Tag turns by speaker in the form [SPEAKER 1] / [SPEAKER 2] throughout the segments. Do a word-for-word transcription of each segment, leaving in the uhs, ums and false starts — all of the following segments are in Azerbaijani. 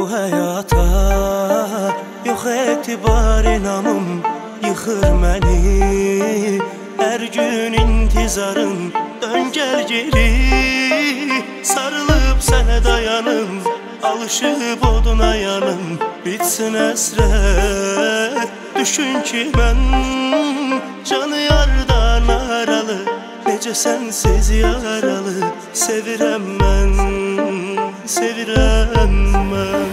[SPEAKER 1] həyata yox etibar inamım yıxır məni. Hər gün intizarım dön gəl geri, sarılıb sənə dayanım, alışıb oduna yanım. Bitsin əsrət, düşün ki mən canı yardan aralı, necə sənsiz yaralı sevirəm mən, sevirəm mən.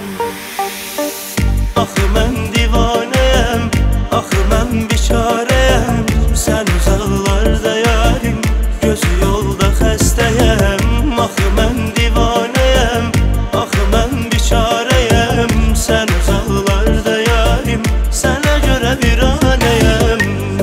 [SPEAKER 1] Axı mən divanəyəm, axı mən biçarəyəm, sən uzaqlarda yarim, gözü yolda xəstəyəm. Axı mən divanəyəm, axı mən biçarəyəm, sən uzaqlarda yarim, sənə görə viranəyəm.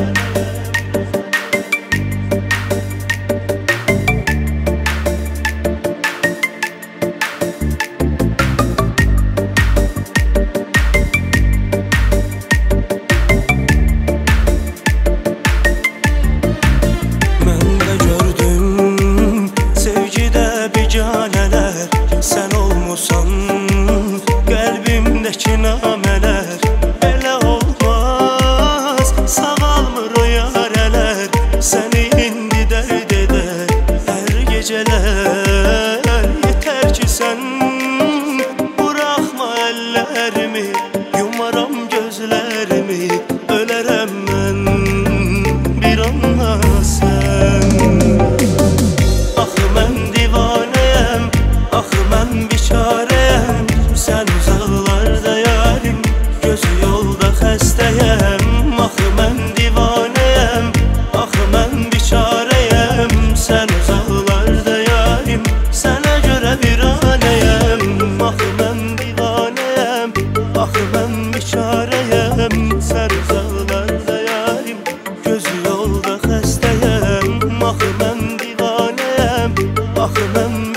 [SPEAKER 1] Sən olmusan qəlbimdəki namələr, belə olmaz, sağalmır o yarələr. Səni indi dərd edər hər gecələr, yetər ki sən buraxma əllərimi, yumaram gözlərimi, ölərəm mən bir anla sən. Axı mən divanəyəm, axı mən biçarəyəm, sən uzaqlarda yarim, gözü yolda xəstəyəm. Axı mən divanəyəm, axı mən biçarəyəm, sən uzaqlarda yarim, sənə görə viranəyəm. Axı mən divanəyəm, axı mən biçarəyəm, sən uzaqlarda yarim, gözü yolda xəstəyəm. Axı mən divanəyəm, axı mən